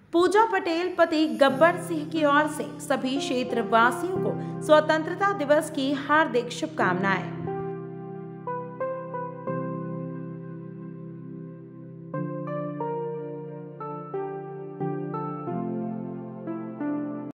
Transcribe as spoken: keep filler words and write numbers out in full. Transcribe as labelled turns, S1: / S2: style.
S1: पूजा पटेल पति गब्बर सिंह की ओर से सभी क्षेत्र वासियों को स्वतंत्रता दिवस की हार्दिक शुभकामनाएं।